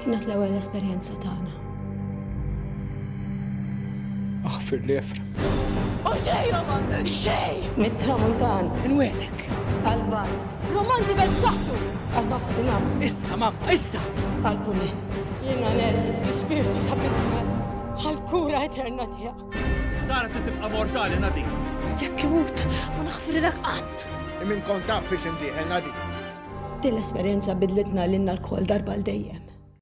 Kienet l-ewwel esperjenza tagħna. Aħfir li Efrem. U xej, Roman! Xej! Mit-tramuntana. Inwenek! Għal-vant. Roman divent b'saħħtu! Għal-nofsinhar. Issa, mamma, issa! Għal-punent. Jiena nervi l-ispirtu ta' bid-mest. Għal-kura eterna tiegħek. Tara tibqa' mortali Nadi. Jekk imut, ma naħfrilek qatt! Min kont taf fiex indieħel Nadi. Din l-esperjenza bidlitna lilna l-kol darba l-dejjem.